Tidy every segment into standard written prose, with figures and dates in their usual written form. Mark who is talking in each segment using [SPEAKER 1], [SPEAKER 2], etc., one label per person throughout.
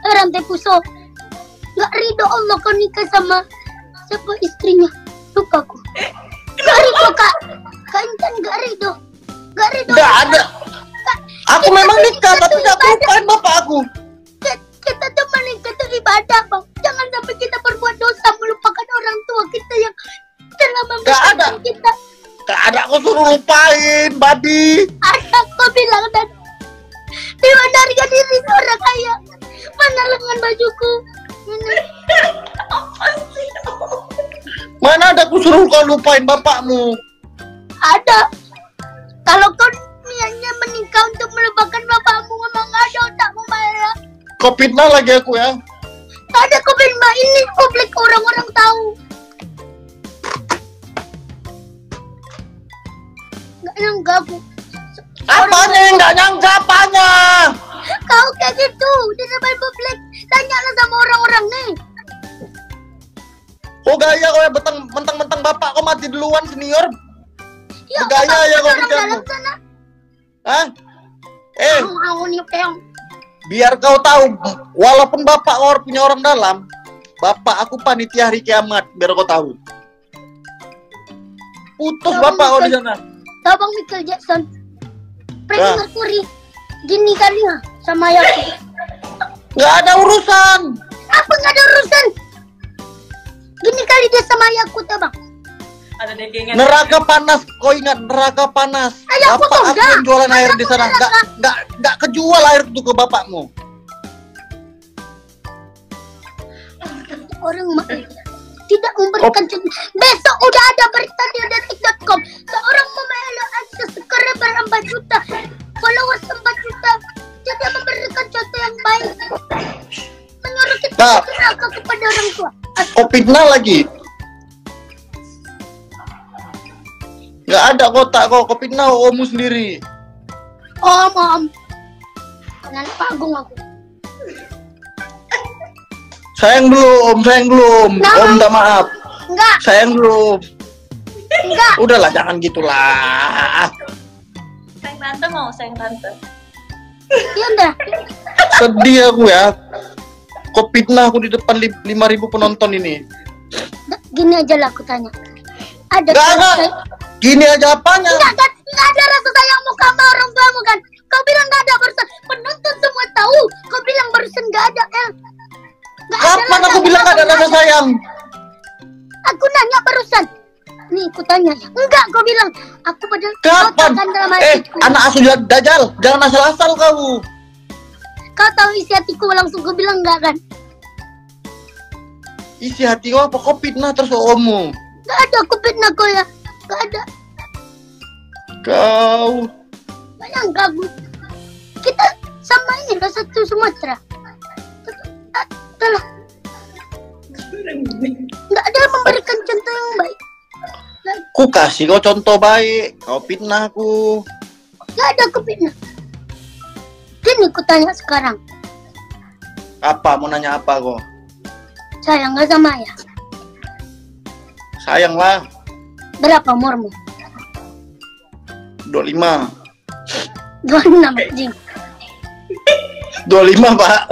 [SPEAKER 1] rantai puso. Gak ridho Allah kau nikah sama siapa istrinya. Lupa aku. Gak ridho kak. Kak Intan gak ridho. Gak ridho.
[SPEAKER 2] Gak ada. Aku memang nikah tapi gak lupain bapak aku.
[SPEAKER 1] Kita tuh menikah tuh ibadah bang. Jangan sampai kita berbuat dosa melupakan orang tua kita yang telah membesarkan kita.
[SPEAKER 2] Gak ada, aku suruh lupain, babi.
[SPEAKER 1] Ada kau bilang dan dimandarkan diri seorang kaya. Mana lengan bajuku?
[SPEAKER 2] Mana ada aku suruh kau lupain bapakmu?
[SPEAKER 1] Ada. Kalau kau niatnya menikah untuk melupakan bapakmu, memang ada otakmu Maya.
[SPEAKER 2] Kau fitnah lagi aku ya.
[SPEAKER 1] Ada kau Mbak, ini publik orang-orang tahu. Gak nyangka aku.
[SPEAKER 2] Apanya yang gak nyangka apanya?
[SPEAKER 1] Kau kayak gitu di depan publik. Tanyalah sama orang-orang nih.
[SPEAKER 2] Kok gaya kau ya mentang-mentang bapak kau mati duluan senior?
[SPEAKER 1] Ya,
[SPEAKER 2] gaya ya kau
[SPEAKER 1] orang
[SPEAKER 2] bicara.
[SPEAKER 1] dalam sana.
[SPEAKER 2] Hah?
[SPEAKER 1] Aku nih peong.
[SPEAKER 2] Biar kau tahu, walaupun bapak kau punya orang dalam, bapak aku panitia hari kiamat, biar kau tahu. Putus
[SPEAKER 1] Ya,
[SPEAKER 2] bapak kau di sana.
[SPEAKER 1] Tahu Bang Michael Jackson? Freddie Mercury. Gini kali ya sama aku.
[SPEAKER 2] Gak ada urusan.
[SPEAKER 1] Apa gak ada urusan? Gini kali dia sama ayahku tuh bang.
[SPEAKER 3] Ada degengan.
[SPEAKER 2] Neraka panas, kau ingat neraka panas.
[SPEAKER 1] Ayahku
[SPEAKER 2] Bapak
[SPEAKER 1] tuh
[SPEAKER 2] aku yang jualan air di sana,
[SPEAKER 1] neraka.
[SPEAKER 2] nggak kejual air itu ke bapakmu.
[SPEAKER 1] Orang tidak memberikan contoh. Besok udah ada berita di detik.com. Seorang memeluk akses subscriber 4 juta, followers 4 juta. Jadi memberikan contoh yang baik. Menyuruh kita neraka kepada orang tua.
[SPEAKER 2] Kau fitnah lagi. Gak ada kotak kau fitnah ommu sendiri.
[SPEAKER 1] Om. Jangan panggung aku.
[SPEAKER 2] Sayang belum.
[SPEAKER 1] Nah,
[SPEAKER 2] Om minta maaf.
[SPEAKER 1] Enggak.
[SPEAKER 2] Sayang belum.
[SPEAKER 1] Enggak.
[SPEAKER 2] Udahlah, jangan gitulah.
[SPEAKER 3] Sayang tante mau, sayang tante.
[SPEAKER 1] Ya udah.
[SPEAKER 2] Sedih aku ya. Kau fitnah aku di depan 5.000 penonton ini.
[SPEAKER 1] Gini aja lah aku tanya. Ada
[SPEAKER 2] Enggak. Gini aja apanya?
[SPEAKER 1] Enggak ada rasa sayangmu sama orang tuamu kan? Kau bilang enggak ada barusan. Penonton semua tahu. Kau bilang barusan enggak ada, El.
[SPEAKER 2] Kapan aku bilang gak ada rasa sayang?
[SPEAKER 1] Aku nanya barusan. Nih, aku tanya. Enggak, kau bilang. Aku padahal
[SPEAKER 2] Kapan?
[SPEAKER 1] dalam hatiku.
[SPEAKER 2] Anak asuh Dajjal, jangan asal-asal kau.
[SPEAKER 1] Kau tahu isi hatiku, langsung kau bilang enggak kan?
[SPEAKER 2] Isi hati kau apa? Kau fitnah terus ommu.
[SPEAKER 1] Enggak ada, aku fitnah kau ya. Enggak ada.
[SPEAKER 2] Kau.
[SPEAKER 1] Banyak aku. Kita sama ini lah satu Sumatera. Itulah. Enggak ada memberikan contoh yang baik.
[SPEAKER 2] Ku kasih kau contoh baik. Kau fitnah aku.
[SPEAKER 1] Enggak ada aku fitnah. Gini aku tanya sekarang.
[SPEAKER 2] Apa? Mau nanya apa kau?
[SPEAKER 1] Sayang nggak sama ayah?
[SPEAKER 2] Sayang lah.
[SPEAKER 1] Berapa umurmu?
[SPEAKER 2] 25.
[SPEAKER 1] 26 anjing.
[SPEAKER 2] 25 pak.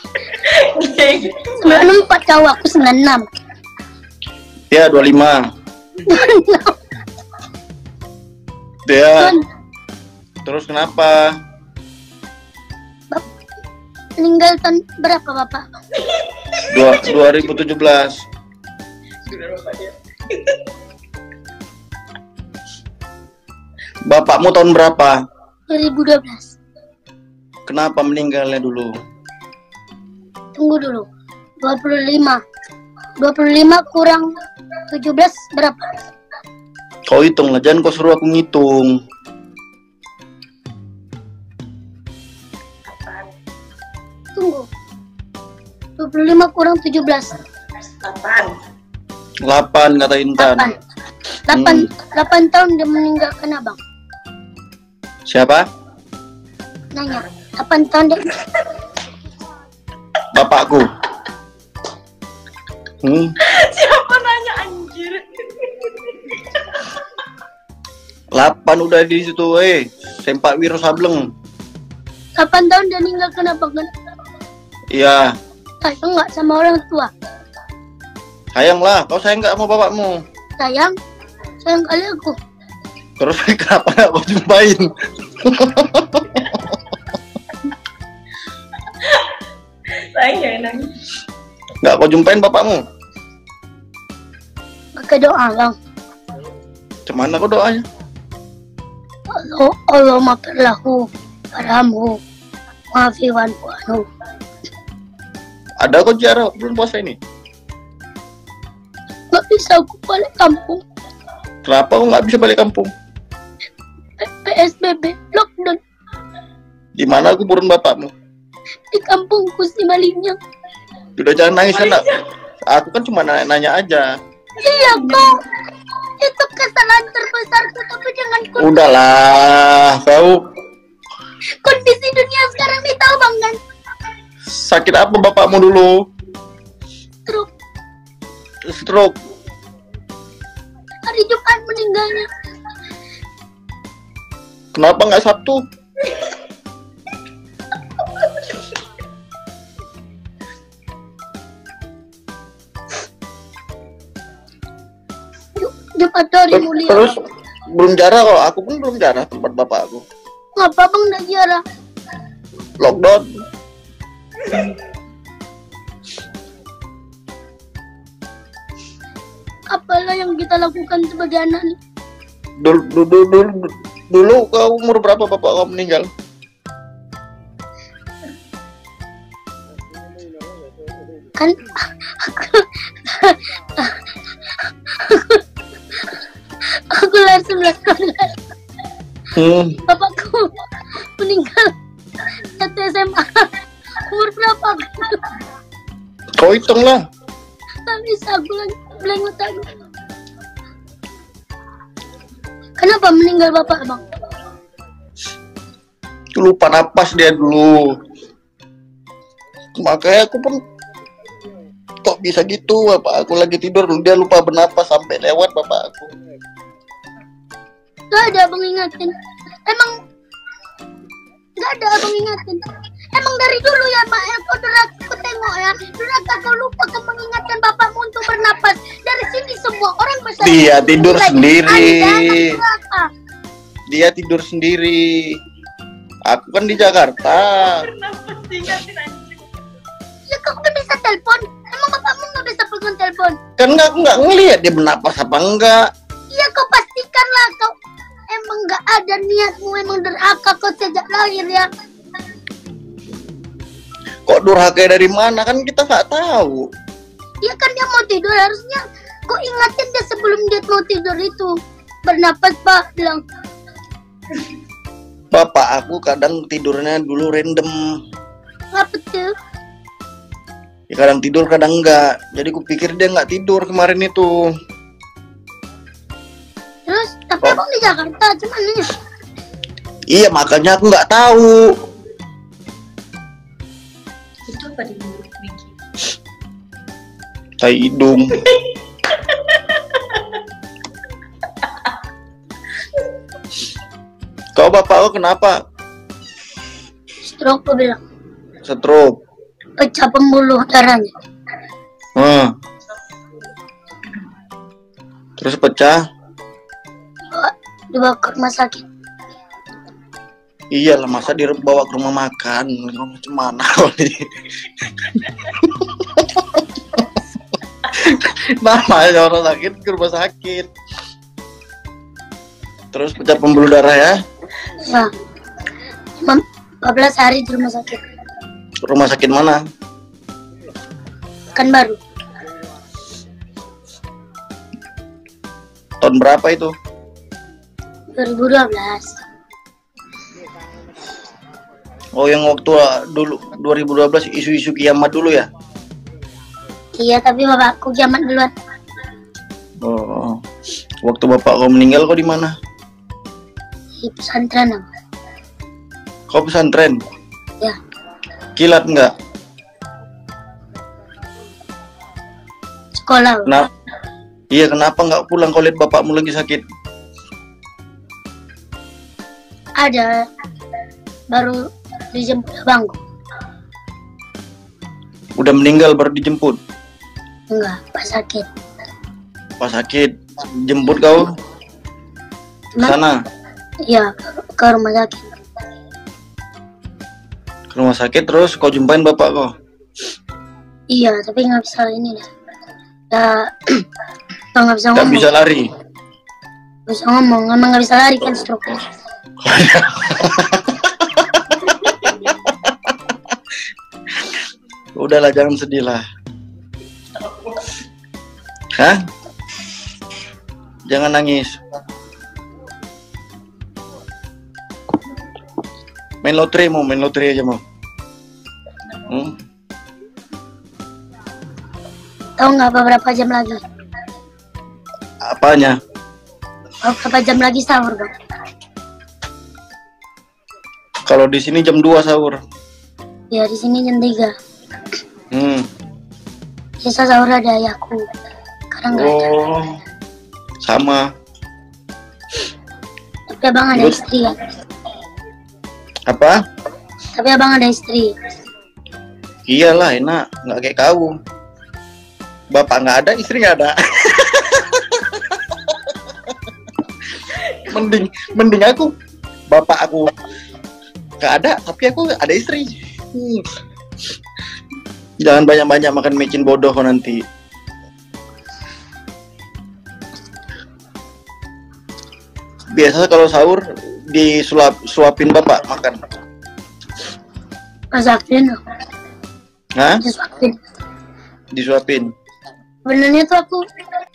[SPEAKER 1] 94 tahu aku 96.
[SPEAKER 2] Ya 25.
[SPEAKER 1] 26.
[SPEAKER 2] Ya. Terus kenapa?
[SPEAKER 1] Meninggal tahun berapa bapak?
[SPEAKER 2] 2017. Bapakmu tahun berapa?
[SPEAKER 1] 2012.
[SPEAKER 2] Kenapa meninggalnya dulu?
[SPEAKER 1] Tunggu dulu. 25. 25 kurang 17 berapa?
[SPEAKER 2] Kau hitung lah, jangan kau suruh aku ngitung.
[SPEAKER 1] Tunggu. 25 kurang 17.
[SPEAKER 2] 8 kata Intan.
[SPEAKER 1] 8 tahun dia meninggalkan abang.
[SPEAKER 2] Siapa?
[SPEAKER 1] Nanya. 8 tahun dia.
[SPEAKER 2] Bapakku.
[SPEAKER 3] Siapa nanya anjir?
[SPEAKER 2] 8 udah di situ, Sempak Wiro Sableng.
[SPEAKER 1] 8 tahun dia meninggalkan abang kan?
[SPEAKER 2] Iya.
[SPEAKER 1] Sayang nggak sama orang tua?
[SPEAKER 2] Sayang lah, kau sayang nggak sama bapakmu?
[SPEAKER 1] Sayang kali aku.
[SPEAKER 2] Terus kenapa nggak kau jumpain?
[SPEAKER 3] Sayang nangis.
[SPEAKER 2] Nggak kau jumpain bapakmu?
[SPEAKER 1] Pakai doa bang.
[SPEAKER 2] Cuman kau doanya?
[SPEAKER 1] Allah maafkanlahu warhamhu maafi wanfu anhu.
[SPEAKER 2] Ada kau ziarah belum puasa ini?
[SPEAKER 1] Nggak bisa aku balik kampung.
[SPEAKER 2] Kenapa kau nggak bisa balik kampung?
[SPEAKER 1] PSBB lockdown
[SPEAKER 2] Di mana kuburan bapakmu?
[SPEAKER 1] di kampungku si Malinya.
[SPEAKER 2] Udah jangan nangis anak. Aku kan cuma nanya aja.
[SPEAKER 1] Iya kok. Itu kesalahan terbesarku, tapi jangan
[SPEAKER 2] Udahlah, kau
[SPEAKER 1] kondisi dunia sekarang nih tahu bang kan?
[SPEAKER 2] sakit apa bapakmu dulu?
[SPEAKER 1] Stroke.
[SPEAKER 2] Stroke.
[SPEAKER 1] Hari Jumat meninggalnya.
[SPEAKER 2] Kenapa nggak Sabtu?
[SPEAKER 1] Jumat hari mulia.
[SPEAKER 2] Terus belum jarah kok. Aku pun belum jarah tempat bapak aku.
[SPEAKER 1] Ngapa bang nggak ziarah?
[SPEAKER 2] Lockdown.
[SPEAKER 1] Apalah yang kita lakukan sebagai anak nih?
[SPEAKER 2] Dulu kau umur berapa bapak kau meninggal?
[SPEAKER 1] Kan aku lahir 19 bapakku meninggal satu SMA. Umur berapa aku?
[SPEAKER 2] Kau hitung lah.
[SPEAKER 1] Gak bisa aku lagi blank otak. Kenapa meninggal bapak bang?
[SPEAKER 2] Lupa napas dia dulu. Makanya aku pun kok bisa gitu, bapak aku lagi tidur dia lupa bernapas sampai lewat bapak aku.
[SPEAKER 1] Gak ada abang ingatin. Emang gak ada abang ingatin. Emang dari dulu ya mak, aku aku tengok ya, durhaka kau lupa kau mengingatkan bapakmu untuk bernapas. Dari sini semua orang bisa.
[SPEAKER 2] Dia tidur sendiri.
[SPEAKER 1] Durhaka.
[SPEAKER 2] Dia tidur sendiri. Aku kan di Jakarta.
[SPEAKER 3] Kenapa diingatin anjing?
[SPEAKER 1] Ya kau kan bisa telepon. Emang bapakmu nggak bisa pegang telepon?
[SPEAKER 2] Kan aku nggak ngelihat dia bernapas apa enggak.
[SPEAKER 1] Iya kau pastikanlah kau. Emang nggak ada niatmu, emang durhaka kau sejak lahir ya.
[SPEAKER 2] Kok durhaka dari mana kan kita nggak tahu.
[SPEAKER 1] Ya kan dia mau tidur, harusnya kau ingatin dia sebelum dia mau tidur itu. Bernapas pak, bilang.
[SPEAKER 2] Bapak aku kadang tidurnya dulu random.
[SPEAKER 1] Apa tuh?
[SPEAKER 2] Ya kadang tidur kadang enggak. Jadi kupikir dia nggak tidur kemarin itu.
[SPEAKER 1] Terus, tapi abang di Jakarta, cuman nih.
[SPEAKER 2] Iya makanya aku nggak tahu.
[SPEAKER 3] Itu apa di mulut Vicky?
[SPEAKER 2] Tai hidung. Kau bapak kau kenapa?
[SPEAKER 1] Stroke aku bilang.
[SPEAKER 2] Stroke.
[SPEAKER 1] Pecah pembuluh darahnya.
[SPEAKER 2] Terus pecah?
[SPEAKER 1] Dibawa ke rumah sakit.
[SPEAKER 2] Iyalah masa dibawa ke rumah makan. Macam mana kau ini? Namanya orang sakit ke rumah sakit. Terus pecah pembuluh darah ya?
[SPEAKER 1] Ya. 14 hari di rumah sakit.
[SPEAKER 2] Rumah sakit mana?
[SPEAKER 1] Kan baru.
[SPEAKER 2] Tahun berapa itu?
[SPEAKER 1] 2012.
[SPEAKER 2] Oh yang waktu dulu 2012 isu-isu kiamat dulu ya?
[SPEAKER 1] Iya, tapi bapakku kiamat duluan.
[SPEAKER 2] Oh. Waktu bapak kau meninggal kau di mana?
[SPEAKER 1] Di pesantren aku.
[SPEAKER 2] Kau pesantren?
[SPEAKER 1] Ya.
[SPEAKER 2] Kilat enggak?
[SPEAKER 1] Sekolah.
[SPEAKER 2] Kenapa? Iya kenapa nggak pulang kau lihat bapakmu lagi sakit?
[SPEAKER 1] Ada. Baru dijemput abangku.
[SPEAKER 2] Udah meninggal baru dijemput.
[SPEAKER 1] Enggak, pas sakit.
[SPEAKER 2] Pas sakit jemput kau ke
[SPEAKER 1] Cuman,
[SPEAKER 2] sana
[SPEAKER 1] iya, ke rumah sakit.
[SPEAKER 2] ke rumah sakit terus kau jumpain bapak kau.
[SPEAKER 1] Iya, tapi nggak bisa ini deh. Ya, nggak bisa
[SPEAKER 2] Nggak
[SPEAKER 1] ngomong.
[SPEAKER 2] bisa lari.
[SPEAKER 1] Nggak bisa ngomong, emang nggak bisa lari kan stroke.
[SPEAKER 2] Udahlah jangan sedih lah. Hah? Jangan nangis. Main lotre aja mau.
[SPEAKER 1] Tahu nggak beberapa jam lagi?
[SPEAKER 2] Apanya?
[SPEAKER 1] Beberapa jam lagi sahur, Bang.
[SPEAKER 2] Kalau di sini jam 2 sahur.
[SPEAKER 1] Ya, di sini jam 3. Biasa sahur ada ayahku. Sekarang nggak ada.
[SPEAKER 2] Oh, sama.
[SPEAKER 1] Tapi abang ada
[SPEAKER 2] Terus?
[SPEAKER 1] istri kan?
[SPEAKER 2] Apa?
[SPEAKER 1] Tapi abang ada istri.
[SPEAKER 2] Iyalah enak, nggak kayak kau. Bapak nggak ada, istri nggak ada. mending aku, bapak aku nggak ada, tapi aku ada istri. Jangan banyak-banyak makan micin bodoh kau nanti. Biasa kalau sahur disuapin bapak makan.
[SPEAKER 1] Masakin loh.
[SPEAKER 2] Hah?
[SPEAKER 1] Disuapin.
[SPEAKER 2] Disuapin.
[SPEAKER 1] Sebenarnya tuh aku